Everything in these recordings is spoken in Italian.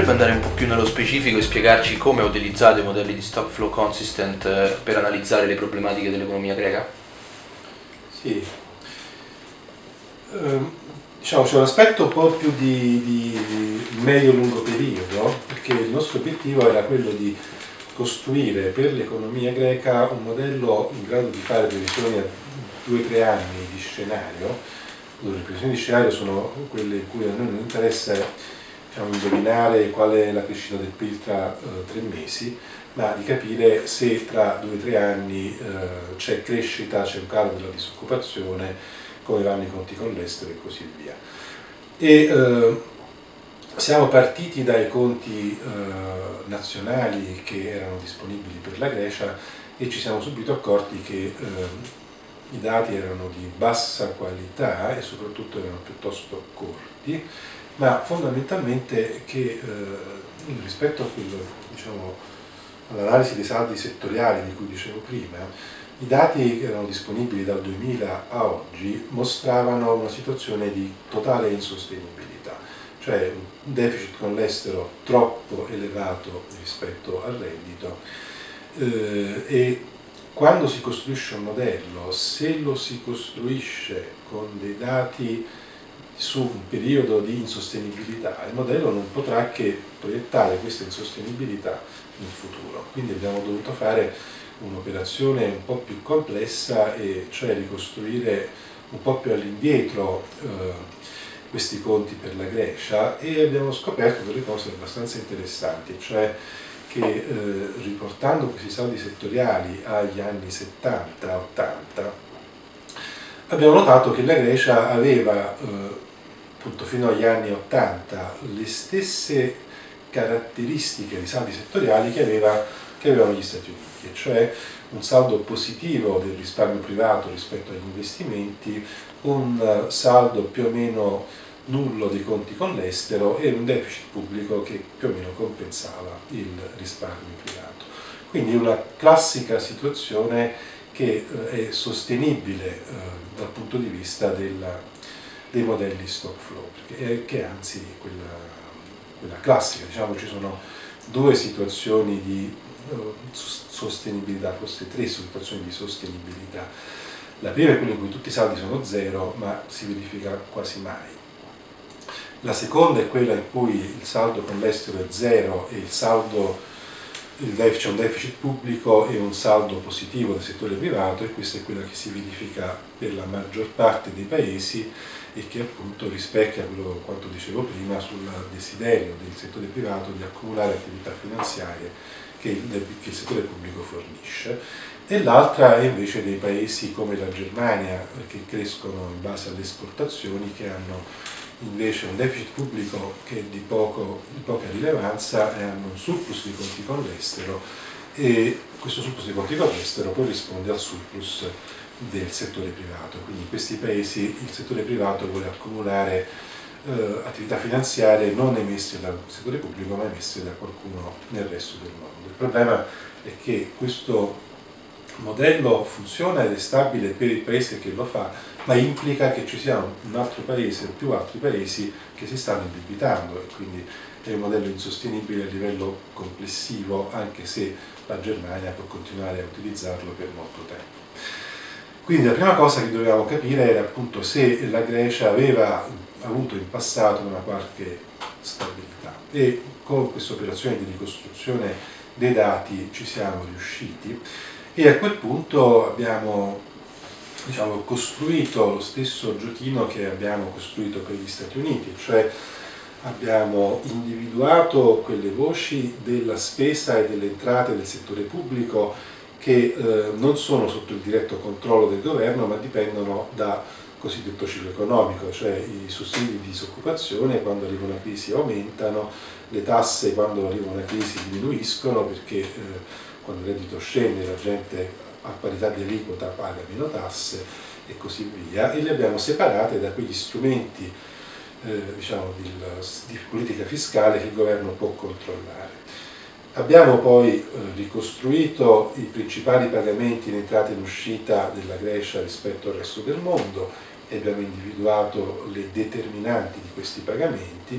potrebbe andare un po' più nello specifico e spiegarci come utilizzate i modelli di stock flow consistent per analizzare le problematiche dell'economia greca? Sì, diciamo c'è un aspetto un po' più di medio-lungo periodo, perché il nostro obiettivo era quello di costruire per l'economia greca un modello in grado di fare previsioni a 2-3 anni di scenario. Le previsioni di scenario sono quelle in cui a noi non interessa, diciamo, indovinare qual è la crescita del PIL tra 3 mesi, ma di capire se tra 2-3 anni c'è crescita, c'è un calo della disoccupazione, come vanno i conti con l'estero e così via. E siamo partiti dai conti nazionali che erano disponibili per la Grecia e ci siamo subito accorti che i dati erano di bassa qualità e soprattutto erano piuttosto corti, ma fondamentalmente che rispetto a quello, diciamo, all'analisi dei saldi settoriali di cui dicevo prima, i dati che erano disponibili dal 2000 a oggi mostravano una situazione di totale insostenibilità, cioè un deficit con l'estero troppo elevato rispetto al reddito e quando si costruisce un modello, se lo si costruisce con dei dati su un periodo di insostenibilità, il modello non potrà che proiettare questa insostenibilità in futuro. Quindi abbiamo dovuto fare un'operazione un po' più complessa, e cioè ricostruire un po' più all'indietro questi conti per la Grecia, e abbiamo scoperto delle cose abbastanza interessanti, cioè che riportando questi saldi settoriali agli anni 70-80 abbiamo notato che la Grecia aveva appunto fino agli anni 80 le stesse caratteristiche di saldi settoriali che avevano gli Stati Uniti, cioè un saldo positivo del risparmio privato rispetto agli investimenti, un saldo più o meno nullo dei conti con l'estero e un deficit pubblico che più o meno compensava il risparmio privato. Quindi una classica situazione che è sostenibile dal punto di vista dei modelli stock flow, che è anzi quella classica. Diciamo, ci sono due situazioni di sostenibilità, forse 3 situazioni di sostenibilità. La prima è quella in cui tutti i saldi sono zero, ma si verifica quasi mai. La seconda è quella in cui il saldo con l'estero è zero e c'è un deficit pubblico e un saldo positivo del settore privato, e questa è quella che si verifica per la maggior parte dei paesi e che appunto rispecchia quanto dicevo prima sul desiderio del settore privato di accumulare attività finanziarie che il settore pubblico fornisce. E l'altra è invece dei paesi come la Germania, che crescono in base alle esportazioni, che hanno invece un deficit pubblico che è di poca rilevanza e hanno un surplus di conti con l'estero, e questo surplus di conti con l'estero corrisponde al surplus del settore privato. Quindi in questi paesi il settore privato vuole accumulare attività finanziarie non emesse dal settore pubblico ma emesse da qualcuno nel resto del mondo. Il problema è che questo modello funziona ed è stabile per il paese che lo fa, ma implica che ci sia un altro paese o più altri paesi che si stanno indebitando, e quindi è un modello insostenibile a livello complessivo, anche se la Germania può continuare a utilizzarlo per molto tempo. Quindi la prima cosa che dovevamo capire era appunto se la Grecia aveva avuto in passato una qualche stabilità, e con questa operazione di ricostruzione dei dati ci siamo riusciti, e a quel punto abbiamo, diciamo, costruito lo stesso giochino che abbiamo costruito per gli Stati Uniti, cioè abbiamo individuato quelle voci della spesa e delle entrate del settore pubblico che non sono sotto il diretto controllo del governo, ma dipendono da cosiddetto ciclo economico, cioè i sussidi di disoccupazione quando arriva una crisi aumentano, le tasse quando arriva una crisi diminuiscono, perché quando il reddito scende la gente a parità di aliquota paga meno tasse e così via, e le abbiamo separate da quegli strumenti diciamo, di politica fiscale che il governo può controllare. Abbiamo poi ricostruito i principali pagamenti in entrata e in uscita della Grecia rispetto al resto del mondo e abbiamo individuato le determinanti di questi pagamenti,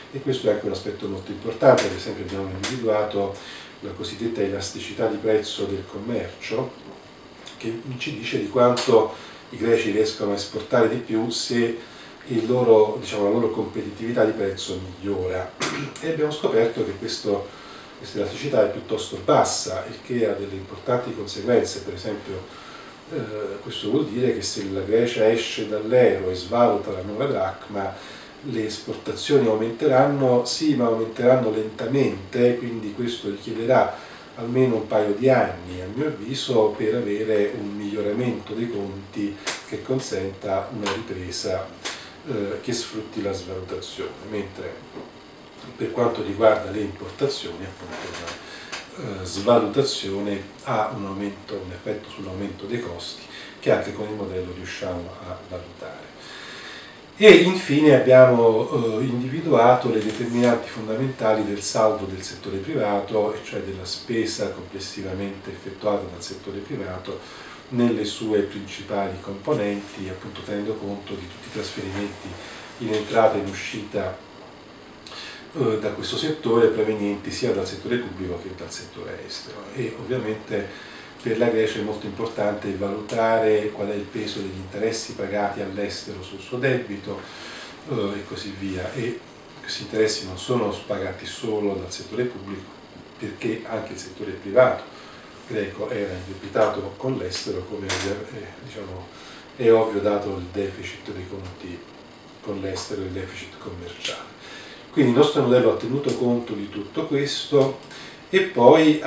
e questo è anche un aspetto molto importante. Ad esempio abbiamo individuato la cosiddetta elasticità di prezzo del commercio, che ci dice di quanto i greci riescono a esportare di più se la loro competitività di prezzo migliora. E abbiamo scoperto che questa elasticità è piuttosto bassa, il che ha delle importanti conseguenze. Per esempio questo vuol dire che se la Grecia esce dall'euro e svaluta la nuova dracma, le esportazioni aumenteranno, sì, ma aumenteranno lentamente, quindi questo richiederà almeno un paio di anni, a mio avviso, per avere un miglioramento dei conti che consenta una ripresa che sfrutti la svalutazione, mentre per quanto riguarda le importazioni, appunto, la svalutazione ha un effetto sull'aumento dei costi che anche con il modello riusciamo a valutare. E infine abbiamo individuato le determinanti fondamentali del saldo del settore privato, e cioè della spesa complessivamente effettuata dal settore privato nelle sue principali componenti, appunto tenendo conto di tutti i trasferimenti in entrata e in uscita da questo settore, provenienti sia dal settore pubblico che dal settore estero. E ovviamente per la Grecia è molto importante valutare qual è il peso degli interessi pagati all'estero sul suo debito e così via. E questi interessi non sono pagati solo dal settore pubblico, perché anche il settore privato greco era indebitato con l'estero, come è ovvio dato il deficit dei conti con l'estero e il deficit commerciale. Quindi il nostro modello ha tenuto conto di tutto questo e poi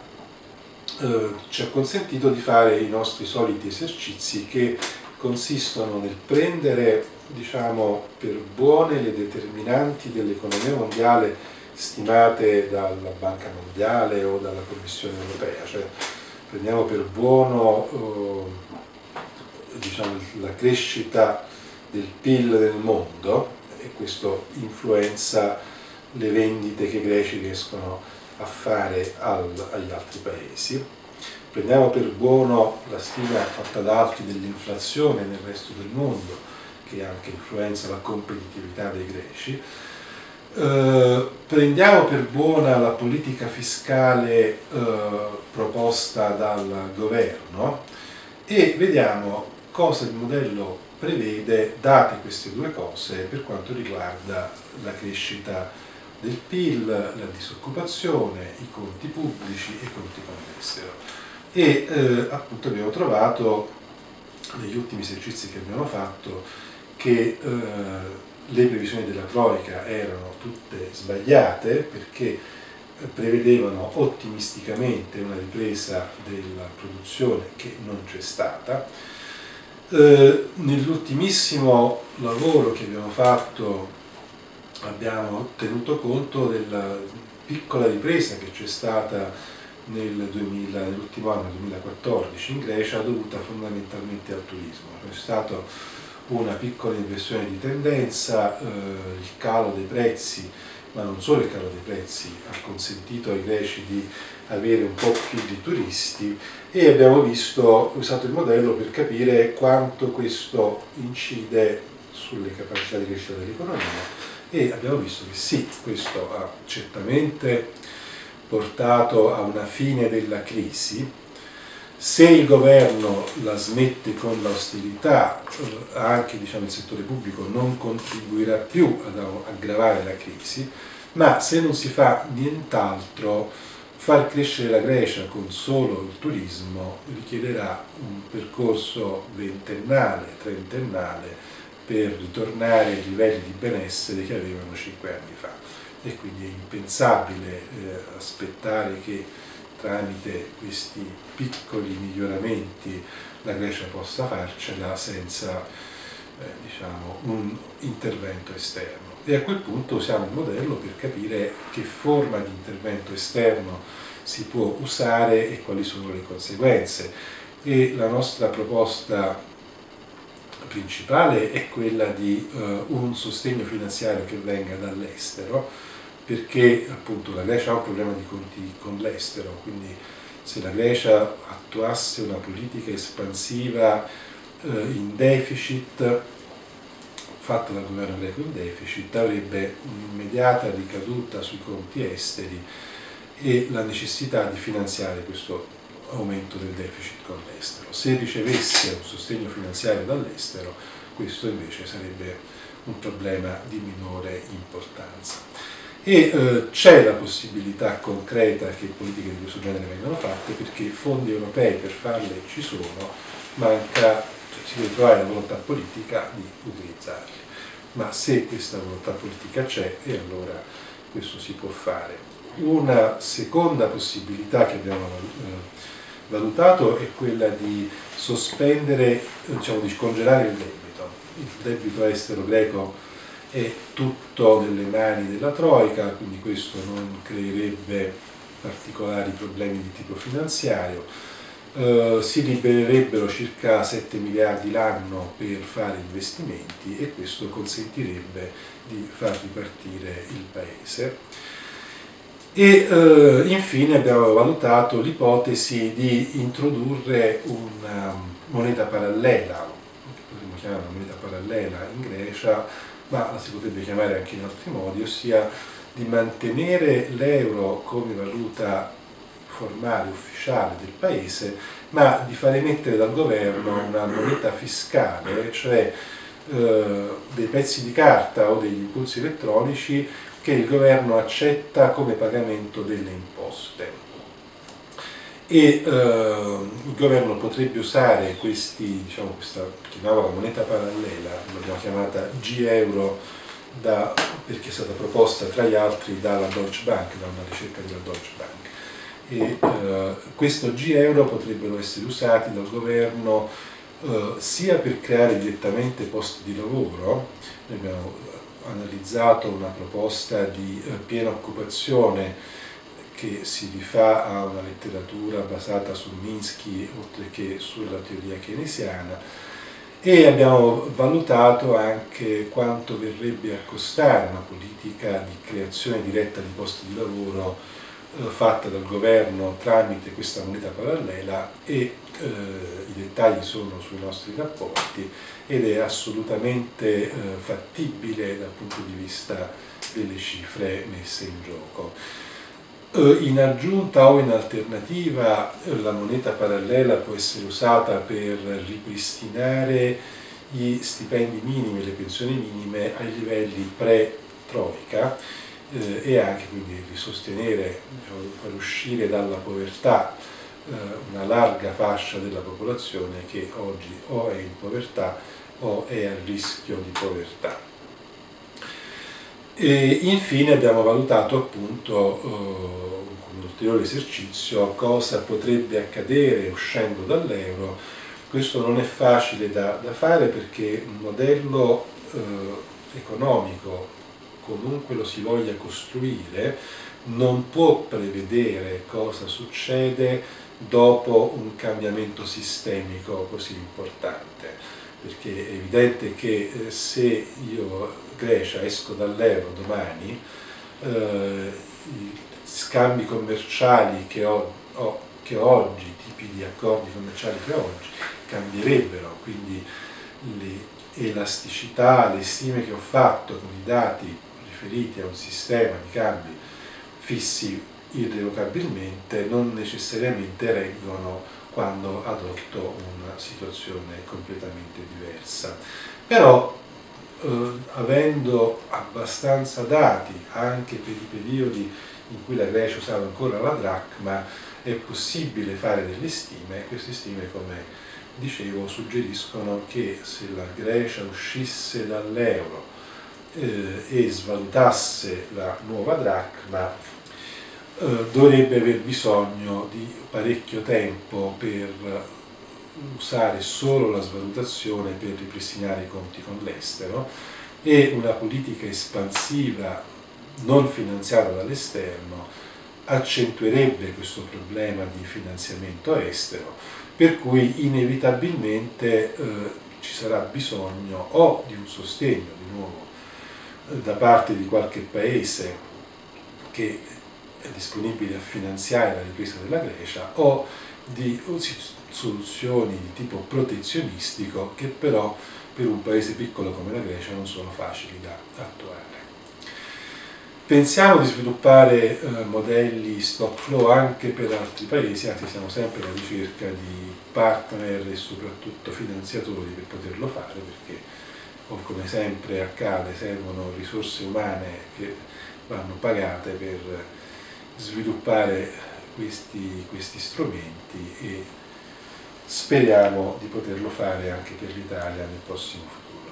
ci ha consentito di fare i nostri soliti esercizi, che consistono nel prendere, per buone le determinanti dell'economia mondiale stimate dalla Banca Mondiale o dalla Commissione Europea, cioè prendiamo per buono la crescita del PIL del mondo, e questo influenza le vendite che i greci riescono a fare agli altri paesi. Prendiamo per buono la stima fatta da altri dell'inflazione nel resto del mondo, che anche influenza la competitività dei greci. Prendiamo per buona la politica fiscale proposta dal governo e vediamo cosa il modello prevede, date queste due cose, per quanto riguarda la crescita del PIL, la disoccupazione, i conti pubblici e i conti con l'estero. E appunto abbiamo trovato negli ultimi esercizi che abbiamo fatto che le previsioni della Troika erano tutte sbagliate, perché prevedevano ottimisticamente una ripresa della produzione che non c'è stata. Nell'ultimissimo lavoro che abbiamo fatto abbiamo tenuto conto della piccola ripresa che c'è stata nell'ultimo anno, 2014, in Grecia, dovuta fondamentalmente al turismo. C'è stata una piccola inversione di tendenza, il calo dei prezzi, ma non solo il calo dei prezzi, ha consentito ai greci di avere un po' più di turisti, e abbiamo usato il modello per capire quanto questo incide sulle capacità di crescita dell'economia, e abbiamo visto che sì, questo ha certamente portato a una fine della crisi. Se il governo la smette con l'austerità, anche il settore pubblico non contribuirà più ad aggravare la crisi, ma se non si fa nient'altro, far crescere la Grecia con solo il turismo richiederà un percorso ventennale, trentennale, per ritornare ai livelli di benessere che avevano 5 anni fa. E quindi è impensabile aspettare che tramite questi piccoli miglioramenti la Grecia possa farcela senza un intervento esterno. E a quel punto usiamo il modello per capire che forma di intervento esterno si può usare e quali sono le conseguenze. E la nostra proposta principale è quella di un sostegno finanziario che venga dall'estero, perché appunto la Grecia ha un problema di conti con l'estero, quindi se la Grecia attuasse una politica espansiva in deficit fatta dal governo greco in deficit avrebbe un'immediata ricaduta sui conti esteri e la necessità di finanziare questo aumento del deficit con l'estero. Se ricevesse un sostegno finanziario dall'estero, questo invece sarebbe un problema di minore importanza. E c'è la possibilità concreta che politiche di questo genere vengano fatte, perché i fondi europei per farle ci sono, si deve trovare la volontà politica di utilizzarli. Ma se questa volontà politica c'è, e allora questo si può fare. Una seconda possibilità che abbiamo valutato è quella di sospendere, diciamo di scongelare il debito. Il debito estero greco è tutto nelle mani della Troika, quindi questo non creerebbe particolari problemi di tipo finanziario. Si libererebbero circa 7 miliardi l'anno per fare investimenti e questo consentirebbe di far ripartire il paese. E infine abbiamo valutato l'ipotesi di introdurre una moneta parallela, che potremmo chiamare una moneta parallela in Grecia, ma la si potrebbe chiamare anche in altri modi, ossia di mantenere l'euro come valuta formale, ufficiale del paese, ma di far emettere dal governo una moneta fiscale, cioè dei pezzi di carta o degli impulsi elettronici che il governo accetta come pagamento delle imposte. E il governo potrebbe usare questi, diciamo, questa chiamava la moneta parallela, l'abbiamo chiamata G-Euro perché è stata proposta tra gli altri dalla Deutsche Bank, da una ricerca della Deutsche Bank. E questo G-Euro potrebbero essere usati dal governo sia per creare direttamente posti di lavoro. Noi abbiamo analizzato una proposta di piena occupazione che si rifà a una letteratura basata su Minsky oltre che sulla teoria keynesiana, e abbiamo valutato anche quanto verrebbe a costare una politica di creazione diretta di posti di lavoro fatta dal governo tramite questa moneta parallela, e i dettagli sono sui nostri rapporti ed è assolutamente fattibile dal punto di vista delle cifre messe in gioco. In aggiunta o in alternativa, la moneta parallela può essere usata per ripristinare gli stipendi minimi e le pensioni minime ai livelli pre-troika e anche quindi di sostenere, diciamo, far uscire dalla povertà una larga fascia della popolazione che oggi o è in povertà o è a rischio di povertà. E infine abbiamo valutato appunto come ulteriore esercizio cosa potrebbe accadere uscendo dall'euro. Questo non è facile da fare perché un modello economico, comunque lo si voglia costruire, non può prevedere cosa succede dopo un cambiamento sistemico così importante, perché è evidente che se io, Grecia, esco dall'euro domani, i scambi commerciali che ho oggi, i tipi di accordi commerciali che ho oggi, cambierebbero, quindi le elasticità, le stime che ho fatto con i dati riferiti a un sistema di cambi fissi irrevocabilmente non necessariamente reggono quando adotto una situazione completamente diversa. Però avendo abbastanza dati anche per i periodi in cui la Grecia usava ancora la dracma, è possibile fare delle stime. Queste stime, come dicevo, suggeriscono che se la Grecia uscisse dall'euro e svalutasse la nuova dracma, dovrebbe aver bisogno di parecchio tempo per usare solo la svalutazione per ripristinare i conti con l'estero, e una politica espansiva non finanziata dall'esterno accentuerebbe questo problema di finanziamento estero, per cui inevitabilmente ci sarà bisogno o di un sostegno di nuovo da parte di qualche paese che è disponibile a finanziare la ripresa della Grecia, o di soluzioni di tipo protezionistico che però per un paese piccolo come la Grecia non sono facili da attuare. Pensiamo di sviluppare modelli stock flow anche per altri paesi, anzi siamo sempre alla ricerca di partner e soprattutto finanziatori per poterlo fare, perché come sempre accade servono risorse umane che vanno pagate per sviluppare questi strumenti e speriamo di poterlo fare anche per l'Italia nel prossimo futuro.